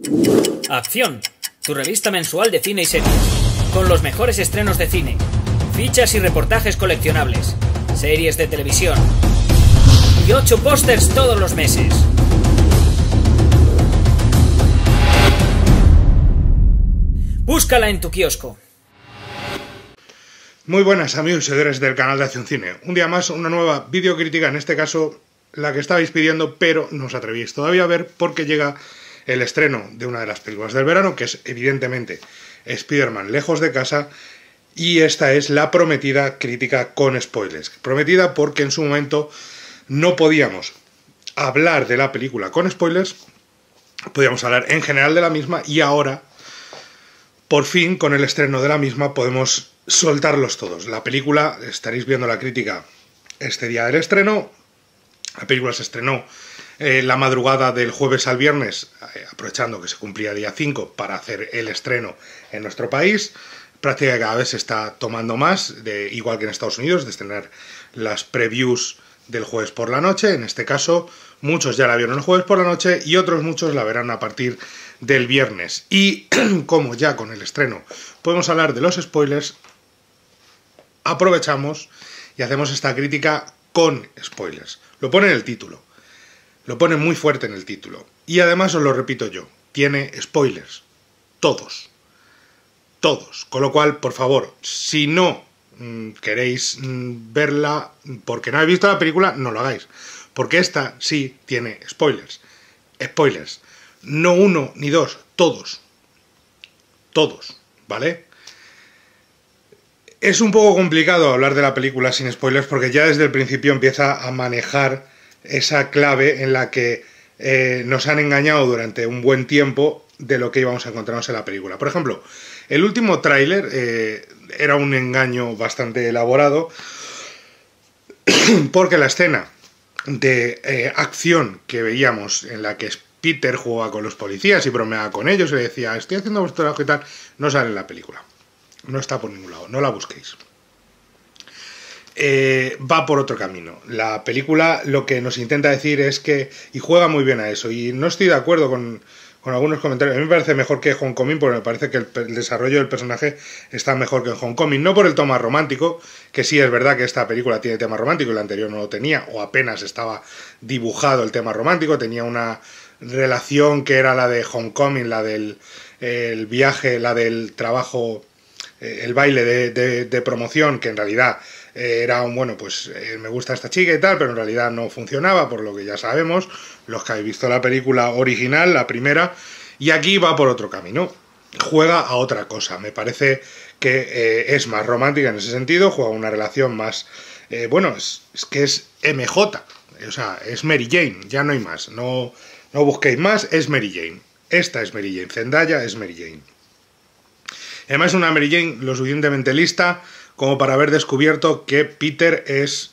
Acción, tu revista mensual de cine y series, con los mejores estrenos de cine, fichas y reportajes coleccionables, series de televisión y 8 pósters todos los meses. Búscala en tu kiosco. Muy buenas amigos y seguidores del canal de Acción Cine. Un día más, una nueva videocrítica, en este caso la que estabais pidiendo, pero no os atrevíais todavía a ver porque llega el estreno de una de las películas del verano, que es evidentemente Spider-Man Lejos de Casa, y esta es la prometida crítica con spoilers. Prometida porque en su momento no podíamos hablar de la película con spoilers, podíamos hablar en general de la misma, y ahora, por fin, con el estreno de la misma, podemos soltarlos todos. La película, estaréis viendo la crítica este día del estreno. La película se estrenó la madrugada del jueves al viernes, aprovechando que se cumplía día 5 para hacer el estreno en nuestro país. Práctica que cada vez se está tomando más, igual que en Estados Unidos, de estrenar las previews del jueves por la noche. En este caso, muchos ya la vieron el jueves por la noche y otros muchos la verán a partir del viernes. Y como ya con el estreno podemos hablar de los spoilers, aprovechamos y hacemos esta crítica con spoilers. Lo pone en el título. Lo pone muy fuerte en el título. Y además os lo repito yo. Tiene spoilers. Todos. Todos. Con lo cual, por favor, si no queréis verla porque no habéis visto la película, no lo hagáis. Porque esta sí tiene spoilers. Spoilers. No uno ni dos. Todos. Todos. ¿Vale? Es un poco complicado hablar de la película sin spoilers porque ya desde el principio empieza a manejar esa clave en la que nos han engañado durante un buen tiempo de lo que íbamos a encontrarnos en la película. Por ejemplo, el último tráiler era un engaño bastante elaborado porque la escena de acción que veíamos en la que Peter jugaba con los policías y bromeaba con ellos y le decía estoy haciendo vuestro trabajo y tal, no sale en la película. No está por ningún lado, no la busquéis. Va por otro camino. La película lo que nos intenta decir es que, y juega muy bien a eso, y no estoy de acuerdo con algunos comentarios. A mí me parece mejor que Homecoming, porque me parece que el desarrollo del personaje está mejor que en Homecoming. No por el tema romántico, que sí es verdad que esta película tiene tema romántico y la anterior no lo tenía, o apenas estaba dibujado el tema romántico, tenía una relación que era la de Homecoming, la del el viaje, la del trabajo, el baile de promoción, que en realidad era un, bueno, pues me gusta esta chica y tal, pero en realidad no funcionaba, por lo que ya sabemos, los que habéis visto la película original, la primera, y aquí va por otro camino, juega a otra cosa, me parece que es más romántica en ese sentido, juega una relación más, bueno, es que es MJ, o sea, es Mary Jane, ya no hay más, no busquéis más, es Mary Jane, esta es Mary Jane, Zendaya es Mary Jane. Además es una Mary Jane lo suficientemente lista como para haber descubierto que Peter es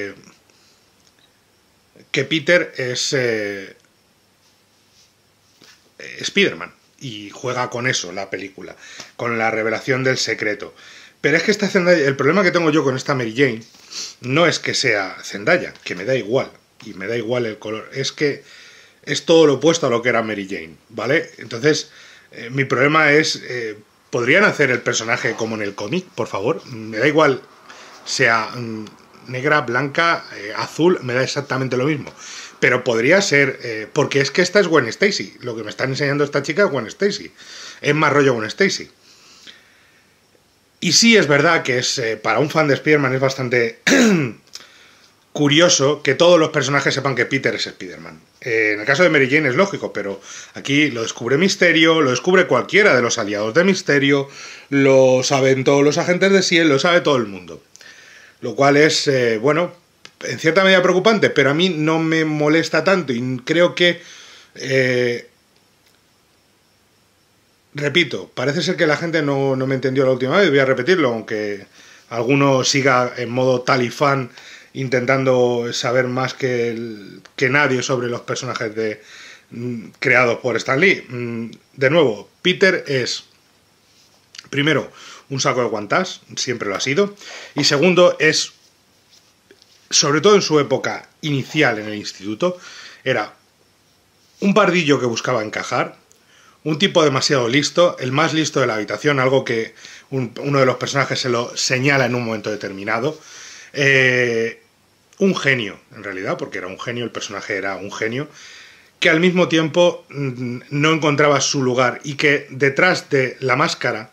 Spider-Man, y juega con eso la película, con la revelación del secreto. Pero es que esta Zendaya, el problema que tengo yo con esta Mary Jane no es que sea Zendaya, que me da igual, y me da igual el color, es que es todo lo opuesto a lo que era Mary Jane, ¿vale? Entonces, mi problema es... ¿podrían hacer el personaje como en el cómic, por favor? Me da igual, sea negra, blanca, azul, me da exactamente lo mismo. Pero podría ser, porque es que esta es Gwen Stacy. Lo que me están enseñando esta chica es Gwen Stacy. Es más rollo Gwen Stacy. Y sí es verdad que es para un fan de Spider-Man es bastante curioso que todos los personajes sepan que Peter es Spider-Man. En el caso de Mary Jane es lógico, pero aquí lo descubre Mysterio, lo descubre cualquiera de los aliados de Mysterio, lo saben todos los agentes de S.H.I.E.L.D., lo sabe todo el mundo. Lo cual es, bueno, en cierta medida preocupante, pero a mí no me molesta tanto y creo que... repito, parece ser que la gente no me entendió la última vez, voy a repetirlo, aunque alguno siga en modo talifán intentando saber más que nadie sobre los personajes creados por Stan Lee. De nuevo, Peter es, primero, un saco de guantás, siempre lo ha sido, y segundo, es, sobre todo en su época inicial en el instituto, era un pardillo que buscaba encajar, un tipo demasiado listo, el más listo de la habitación, algo que uno de los personajes se lo señala en un momento determinado. Un genio, en realidad, porque era un genio, el personaje era un genio, que al mismo tiempo no encontraba su lugar y que detrás de la máscara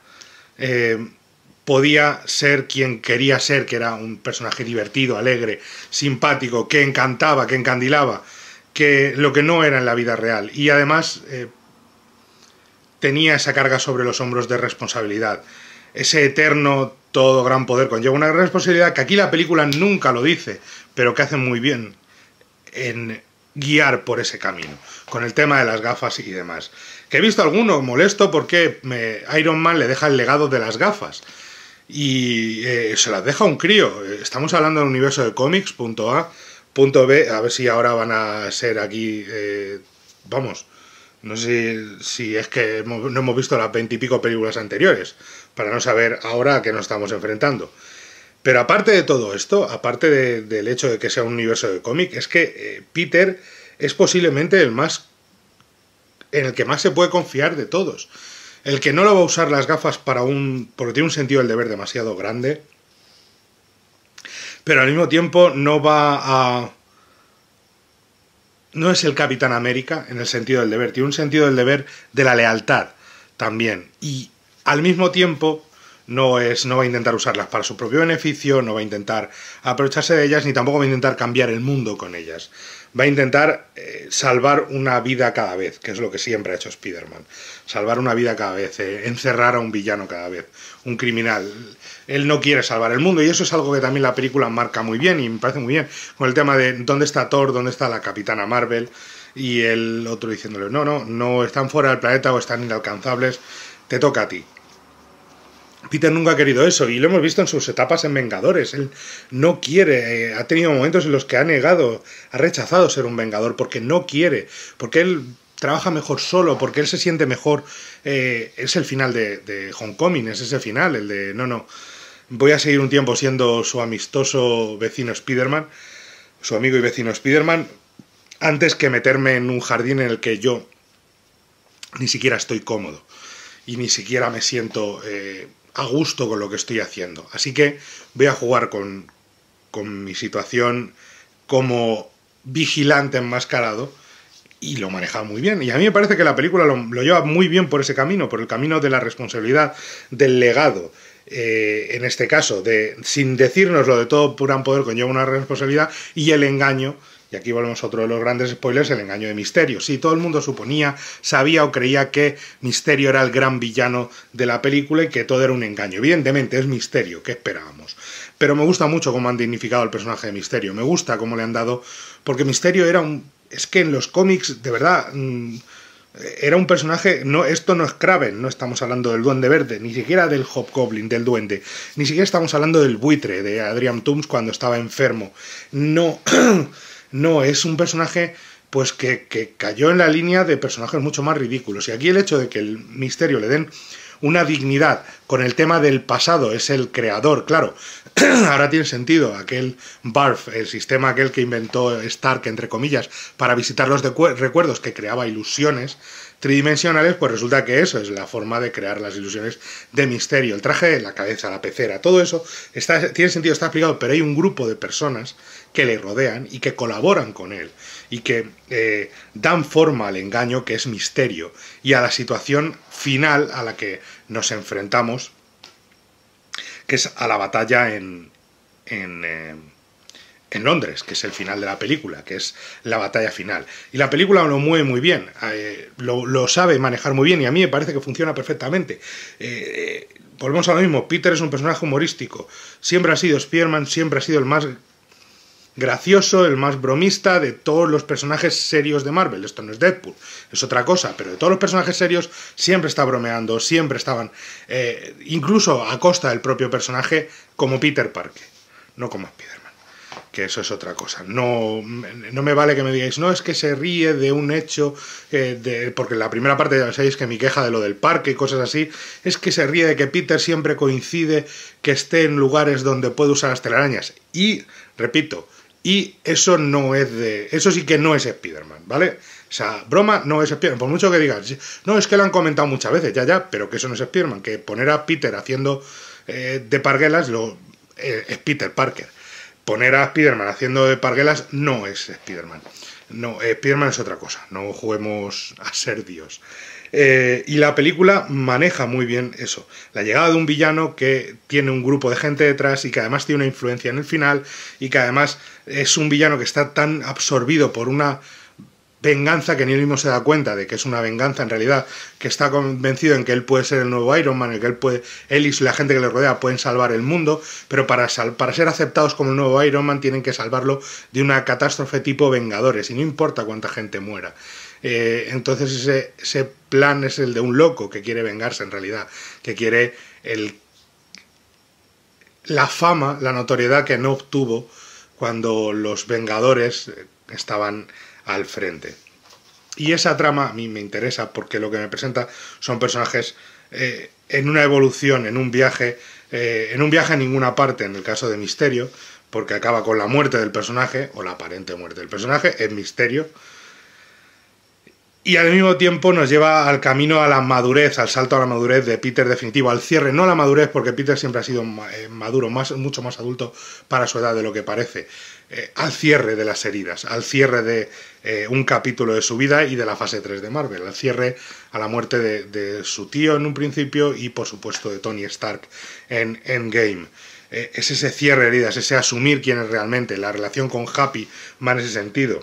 podía ser quien quería ser, que era un personaje divertido, alegre, simpático, que encantaba, que encandilaba, que lo que no era en la vida real. Y además tenía esa carga sobre los hombros de responsabilidad. Ese eterno todo gran poder conlleva una gran responsabilidad que aquí la película nunca lo dice, pero que hace muy bien en guiar por ese camino, con el tema de las gafas y demás. Que he visto alguno molesto porque Iron Man le deja el legado de las gafas y se las deja a un crío. Estamos hablando del universo de cómics, punto A, punto B, a ver si ahora van a ser aquí, vamos, no sé si es que no hemos visto las 20 y pico películas anteriores, para no saber ahora a qué nos estamos enfrentando. Pero aparte de todo esto, aparte del hecho de que sea un universo de cómic, es que Peter es posiblemente el más en el que más se puede confiar de todos. El que no lo va a usar las gafas porque tiene un sentido del deber demasiado grande, pero al mismo tiempo no es el Capitán América en el sentido del deber, tiene un sentido del deber de la lealtad también, y al mismo tiempo no va a intentar usarlas para su propio beneficio, no va a intentar aprovecharse de ellas, ni tampoco va a intentar cambiar el mundo con ellas. Va a intentar salvar una vida cada vez, que es lo que siempre ha hecho Spider-Man. Salvar una vida cada vez, encerrar a un villano cada vez, un criminal. Él no quiere salvar el mundo, y eso es algo que también la película marca muy bien, y me parece muy bien, con el tema de dónde está Thor, dónde está la Capitana Marvel, y el otro diciéndole, no, están fuera del planeta o están inalcanzables, te toca a ti. Peter nunca ha querido eso, y lo hemos visto en sus etapas en Vengadores. Él no quiere, ha tenido momentos en los que ha rechazado ser un Vengador, porque no quiere, porque él trabaja mejor solo, porque él se siente mejor. Es el final de Homecoming, es ese final, el de voy a seguir un tiempo siendo su amistoso vecino Spider-Man, su amigo y vecino Spider-Man, antes que meterme en un jardín en el que yo ni siquiera estoy cómodo y ni siquiera me siento a gusto con lo que estoy haciendo. Así que voy a jugar con mi situación como vigilante enmascarado, y lo maneja muy bien. Y a mí me parece que la película lo lleva muy bien por ese camino, por el camino de la responsabilidad, del legado. En este caso, sin decírnoslo de todo gran poder conlleva una responsabilidad, y el engaño. Y aquí volvemos a otro de los grandes spoilers, el engaño de Misterio. Sí, todo el mundo suponía, sabía o creía que Misterio era el gran villano de la película y que todo era un engaño. Evidentemente es Misterio, ¿qué esperábamos? Pero me gusta mucho cómo han dignificado el personaje de Misterio. Me gusta cómo le han dado... Porque Misterio es que en los cómics, de verdad... era un personaje, esto no es Kraven, no estamos hablando del Duende Verde, ni siquiera del Hobgoblin, del Duende, ni siquiera estamos hablando del buitre de Adrian Toomes cuando estaba enfermo. No, es un personaje pues que cayó en la línea de personajes mucho más ridículos. Y aquí el hecho de que el Misterio le den una dignidad con el tema del pasado, es el creador, claro, ahora tiene sentido aquel BARF, el sistema aquel que inventó Stark, entre comillas, para visitar los recuerdos, que creaba ilusiones tridimensionales, pues resulta que eso es la forma de crear las ilusiones de Misterio. El traje, la cabeza, la pecera, todo eso tiene sentido, está explicado, pero hay un grupo de personas que le rodean y que colaboran con él y que dan forma al engaño, que es Misterio, y a la situación final a la que nos enfrentamos, que es a la batalla en Londres, que es el final de la película, que es la batalla final. Y la película lo mueve muy bien, lo sabe manejar muy bien, y a mí me parece que funciona perfectamente. Volvemos a lo mismo, Peter es un personaje humorístico, siempre ha sido Spider-Man, siempre ha sido el más gracioso, el más bromista de todos los personajes serios de Marvel. Esto no es Deadpool, es otra cosa, pero de todos los personajes serios siempre está bromeando, siempre estaban, incluso a costa del propio personaje, como Peter Parker, no como Spider-Man, que eso es otra cosa. No me vale que me digáis, no, es que se ríe de un hecho, porque en la primera parte ya sabéis que mi queja de lo del parque y cosas así, es que se ríe de que Peter siempre coincide que esté en lugares donde puede usar las telarañas. Y, repito, y eso no es eso sí que no es Spider-Man, ¿vale? Esa broma no es Spider-Man, por mucho que digas, no, es que lo han comentado muchas veces, ya, pero que eso no es Spider-Man, que poner a Peter haciendo de parguelas es Peter Parker. Poner a Spider-Man haciendo de parguelas no es Spider-Man. No, Spider-Man es otra cosa, no juguemos a ser Dios. Y la película maneja muy bien eso, la llegada de un villano que tiene un grupo de gente detrás y que además tiene una influencia en el final y que además es un villano que está tan absorbido por una venganza que ni él mismo se da cuenta de que es una venganza en realidad, que está convencido en que él puede ser el nuevo Iron Man, en que él y la gente que le rodea pueden salvar el mundo, pero para ser aceptados como el nuevo Iron Man tienen que salvarlo de una catástrofe tipo Vengadores, y no importa cuánta gente muera. Entonces ese plan es el de un loco que quiere vengarse en realidad, que quiere la fama, la notoriedad que no obtuvo cuando los Vengadores estaban al frente. Y esa trama a mí me interesa porque lo que me presenta son personajes en una evolución, en un viaje a ninguna parte, en el caso de Misterio, porque acaba con la muerte del personaje, o la aparente muerte del personaje, es Misterio, y al mismo tiempo nos lleva al camino a la madurez, al salto a la madurez de Peter definitivo, al cierre, no la madurez, porque Peter siempre ha sido maduro, mucho más adulto para su edad de lo que parece, al cierre de las heridas, al cierre de un capítulo de su vida y de la fase 3 de Marvel, al cierre a la muerte de su tío en un principio y por supuesto de Tony Stark en Endgame. Es ese cierre de heridas, ese asumir quién es realmente, la relación con Happy va en ese sentido.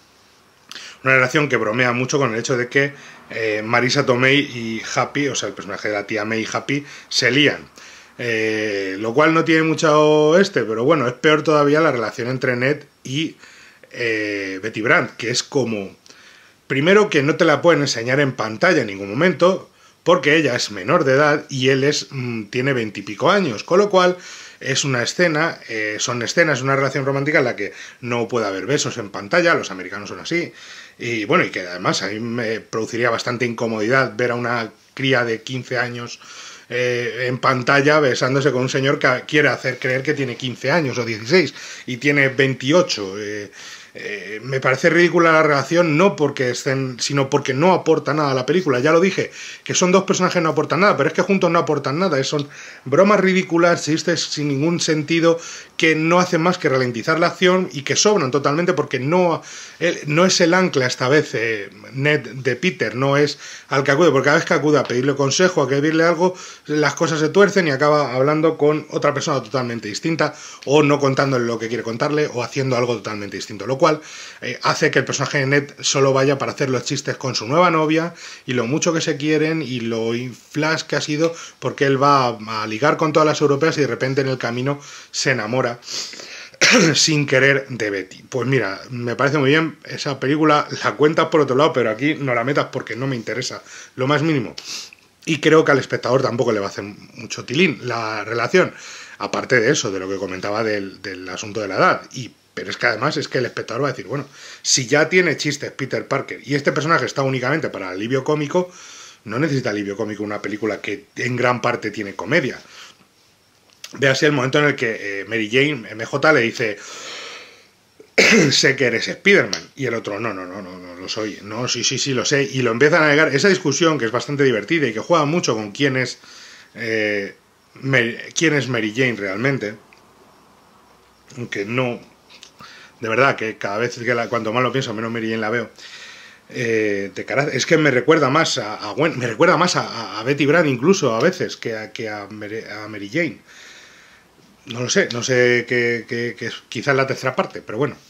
Una relación que bromea mucho con el hecho de que Marisa Tomei y Happy, o sea, el personaje de la tía May y Happy, se lían. Lo cual no tiene mucho pero bueno, es peor todavía la relación entre Ned y Betty Brant, que es como... Primero, que no te la pueden enseñar en pantalla en ningún momento, porque ella es menor de edad y él tiene 20 y pico años, con lo cual... Es una escena, una relación romántica en la que no puede haber besos en pantalla, los americanos son así, y bueno, y que además a mí me produciría bastante incomodidad ver a una cría de 15 años en pantalla besándose con un señor que quiere hacer creer que tiene 15 años o 16 y tiene 28. Me parece ridícula la relación, no porque estén, sino porque no aporta nada a la película. Ya lo dije, que son dos personajes que no aportan nada, pero es que juntos no aportan nada, son bromas ridículas, chistes sin ningún sentido, que no hacen más que ralentizar la acción y que sobran totalmente porque no es el ancla esta vez Ned de Peter, no es al que acude, porque cada vez que acude a pedirle consejo, a pedirle algo, las cosas se tuercen y acaba hablando con otra persona totalmente distinta, o no contándole lo que quiere contarle, o haciendo algo totalmente distinto, lo cual hace que el personaje de Ned solo vaya para hacer los chistes con su nueva novia y lo mucho que se quieren y lo flash que ha sido porque él va a ligar con todas las europeas y de repente en el camino se enamora sin querer de Betty. Pues mira, me parece muy bien, esa película la cuentas por otro lado, pero aquí no la metas porque no me interesa lo más mínimo. Y creo que al espectador tampoco le va a hacer mucho tilín la relación, aparte de eso, de lo que comentaba del asunto de la edad. Pero es que además es que el espectador va a decir, bueno, si ya tiene chistes Peter Parker y este personaje está únicamente para alivio cómico, no necesita alivio cómico una película que en gran parte tiene comedia. Ve así el momento en el que Mary Jane, MJ, le dice, sé que eres Spider-Man, y el otro, no lo soy, no, sí, lo sé, y lo empiezan a negar. Esa discusión, que es bastante divertida y que juega mucho con quién es Mary Jane realmente, aunque no, de verdad, que cada vez cuanto más lo pienso, menos Mary Jane la veo. Es que me recuerda más a Gwen, me recuerda más a Betty Brant incluso a veces que a Mary Jane. No sé que quizás la tercera parte, pero bueno.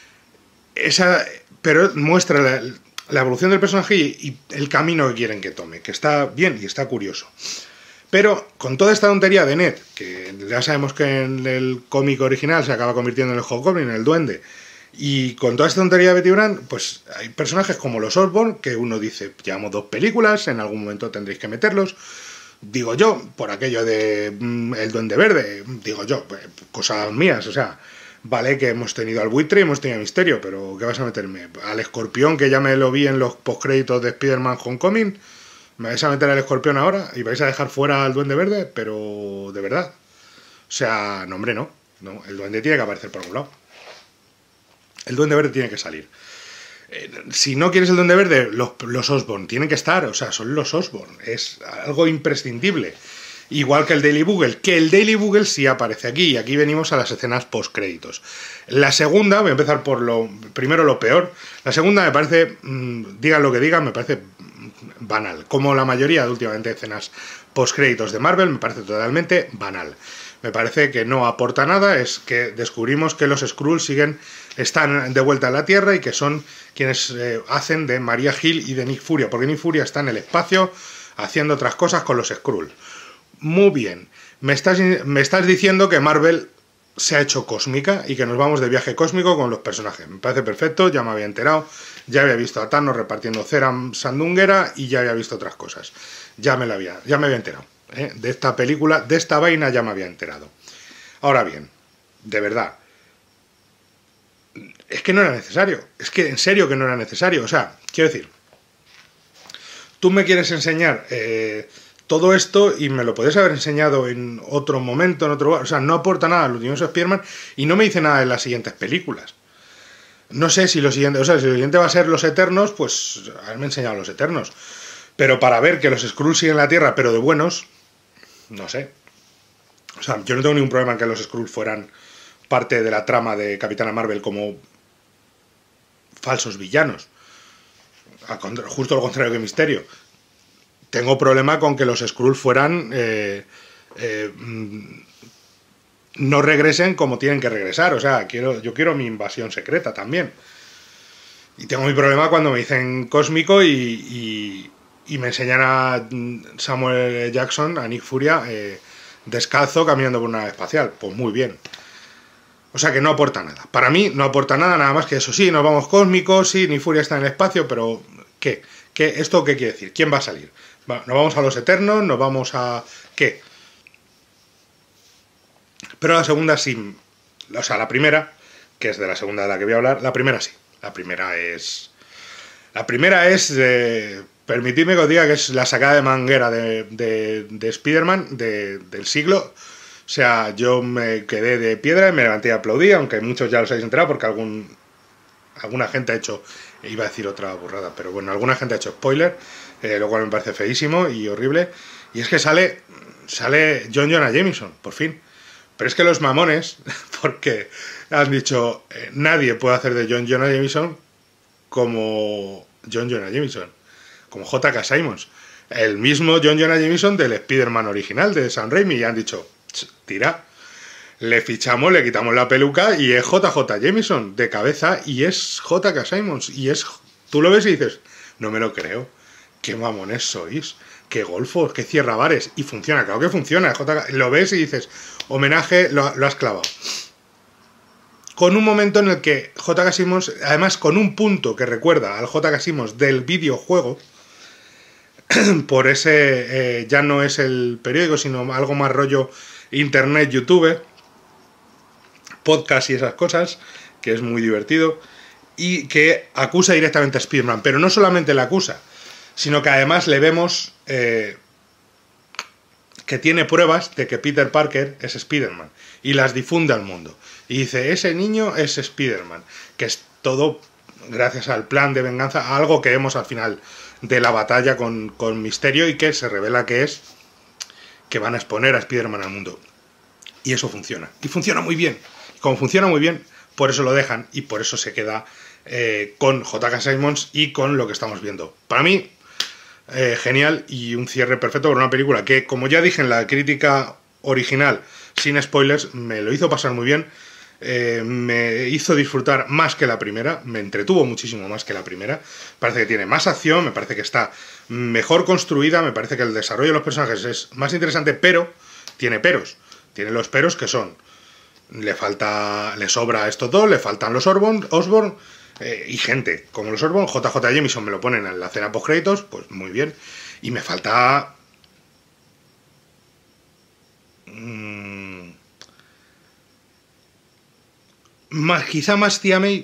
Pero muestra la evolución del personaje y el camino que quieren que tome, que está bien y está curioso. Pero con toda esta tontería de Ned, que ya sabemos que en el cómic original se acaba convirtiendo en el Hobgoblin, en el duende, y con toda esta tontería de Betty Brant, pues hay personajes como los Osborn, que uno dice, llevamos 2 películas, en algún momento tendréis que meterlos. Digo yo, por aquello de el Duende Verde, digo yo, cosas mías, o sea, vale que hemos tenido al buitre y hemos tenido a Misterio, pero ¿qué vas a meterme? ¿Al escorpión, que ya me lo vi en los postcréditos de Spider-Man Homecoming? ¿Me vais a meter al escorpión ahora? ¿Y vais a dejar fuera al Duende Verde? Pero, de verdad. O sea, no, hombre, no, el Duende tiene que aparecer por algún lado. El Duende Verde tiene que salir. Si no quieres el Duende Verde, los Osborn tienen que estar, o sea, son los Osborn, es algo imprescindible. Igual que el Daily Bugle, que el Daily Bugle sí aparece aquí, y aquí venimos a las escenas post-créditos. La segunda, voy a empezar por primero lo peor, la segunda me parece, digan lo que digan, me parece banal, como la mayoría de últimamente escenas post-créditos de Marvel, me parece totalmente banal. Me parece que no aporta nada, es que descubrimos que los Skrulls están de vuelta a la Tierra y que son quienes hacen de Maria Hill y de Nick Furia, porque Nick Furia está en el espacio haciendo otras cosas con los Skrulls. Muy bien, me estás diciendo que Marvel se ha hecho cósmica y que nos vamos de viaje cósmico con los personajes. Me parece perfecto, ya me había enterado, ya había visto a Thanos repartiendo cera sandunguera y ya había visto otras cosas. Ya me había enterado. De esta película, de esta vaina ya me había enterado. Ahora bien, de verdad, es que no era necesario. Es que en serio que no era necesario. O sea, quiero decir, tú me quieres enseñar todo esto y me lo podés haber enseñado en otro momento, en otro lugar. O sea, no aporta nada al universo de Spider-Man y no me dice nada en las siguientes películas. No sé si lo siguiente, o sea, si lo siguiente va a ser Los Eternos, pues haberme enseñado Los Eternos. Pero para ver que los Skrulls siguen la Tierra, pero de buenos, no sé. O sea, yo no tengo ningún problema en que los Skrulls fueran parte de la trama de Capitana Marvel como falsos villanos. Justo lo contrario que Misterio. Tengo problema con que los Skrulls fueran... no regresen como tienen que regresar. O sea, yo quiero mi invasión secreta también. Y tengo mi problema cuando me dicen cósmico y me enseñan a Samuel Jackson, a Nick Furia, descalzo caminando por una nave espacial. Pues muy bien. O sea que no aporta nada. Para mí no aporta nada más que eso. Sí, nos vamos cósmicos, sí, Nick Furia está en el espacio, pero ¿qué? ¿Esto qué quiere decir? ¿Quién va a salir? ¿Nos vamos a los Eternos? ¿Nos vamos a...? ¿Qué? Pero la segunda sí... O sea, la primera, que es de la segunda de la que voy a hablar, la primera sí. La primera es... permitidme que os diga que es la sacada de manguera de Spider-Man del siglo. O sea, yo me quedé de piedra y me levanté y aplaudí, aunque muchos ya los habéis enterado porque alguna gente ha hecho... Iba a decir otra burrada, pero bueno, alguna gente ha hecho spoiler, lo cual me parece feísimo y horrible. Y es que sale John Jonah Jameson, por fin. Pero es que los mamones, porque han dicho, nadie puede hacer de John Jonah Jameson como John Jonah Jameson, como J.K. Simmons. El mismo John Jonah Jameson del Spider-Man original de Sam Raimi. Y han dicho, tira, le fichamos, le quitamos la peluca y es J.J. Jameson de cabeza y es J.K. Simmons. Y tú lo ves y dices, no me lo creo. Qué mamones sois. Qué golfos, qué cierra bares. Y funciona, claro que funciona. Lo ves y dices, homenaje, lo has clavado. Con un momento en el que J.K. Simmons, además con un punto que recuerda al J.K. Simmons del videojuego, por ese, ya no es el periódico, sino algo más rollo internet, YouTube, podcast y esas cosas, que es muy divertido, y que acusa directamente a Spider-Man. Pero no solamente le acusa, sino que además le vemos que tiene pruebas de que Peter Parker es Spider-Man y las difunde al mundo. Y dice, ese niño es Spider-Man, que es todo gracias al plan de venganza, a algo que vemos al final de la batalla con Misterio y que se revela que van a exponer a Spider-Man al mundo. Y eso funciona. Y funciona muy bien. Y como funciona muy bien, por eso lo dejan y por eso se queda con J.K. Simmons y con lo que estamos viendo. Para mí, genial y un cierre perfecto por una película que, como ya dije en la crítica original, sin spoilers, me lo hizo pasar muy bien. Me hizo disfrutar más que la primera, me entretuvo muchísimo más que la primera. Parece que tiene más acción, me parece que está mejor construida, me parece que el desarrollo de los personajes es más interesante, pero tiene peros. Tiene los peros que son, le sobra esto todo, le faltan los Osborn y gente como los Osborn. JJ Jameson me lo ponen en la escena post créditos, pues muy bien. Y me falta quizá más Tía May,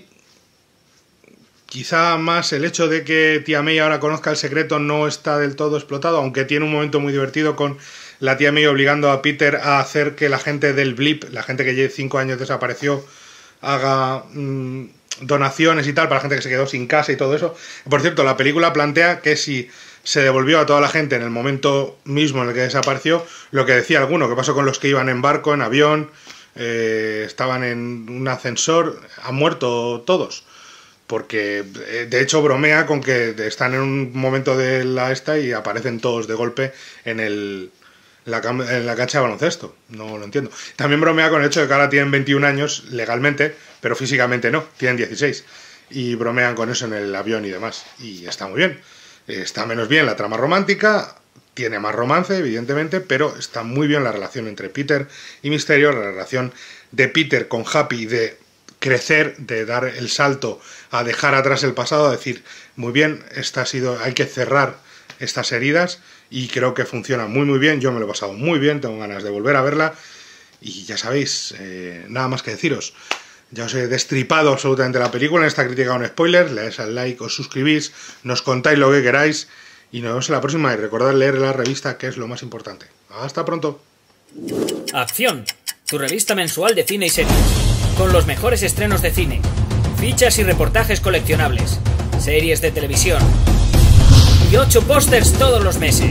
quizá más el hecho de que Tía May ahora conozca el secreto no está del todo explotado, aunque tiene un momento muy divertido con la Tía May obligando a Peter a hacer que la gente del blip, la gente que lleva 5 años desapareció, haga donaciones y tal para la gente que se quedó sin casa y todo eso. Por cierto, la película plantea que si se devolvió a toda la gente en el momento mismo en el que desapareció, lo que decía alguno, que pasó con los que iban en barco, en avión, estaban en un ascensor, han muerto todos. Porque de hecho bromea con que están en un momento de la esta y aparecen todos de golpe en la cancha de baloncesto. No lo entiendo. También bromea con el hecho de que ahora tienen 21 años legalmente, pero físicamente no, tienen 16. Y bromean con eso en el avión y demás. Y está muy bien. Está menos bien la trama romántica, tiene más romance, evidentemente, pero está muy bien la relación entre Peter y Misterio, la relación de Peter con Happy de crecer, de dar el salto a dejar atrás el pasado, a decir, muy bien, hay que cerrar estas heridas, y creo que funciona muy muy bien. Yo me lo he pasado muy bien, tengo ganas de volver a verla, y ya sabéis, nada más que deciros. Ya os he destripado absolutamente la película en esta crítica con spoilers. Le dais al like, os suscribís, nos contáis lo que queráis, y nos vemos en la próxima. Y recordad leer la revista, que es lo más importante. Hasta pronto. Acción, tu revista mensual de cine y series, con los mejores estrenos de cine, fichas y reportajes coleccionables, series de televisión y 8 pósters todos los meses.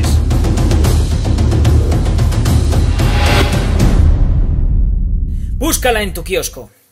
Búscala en tu kiosco.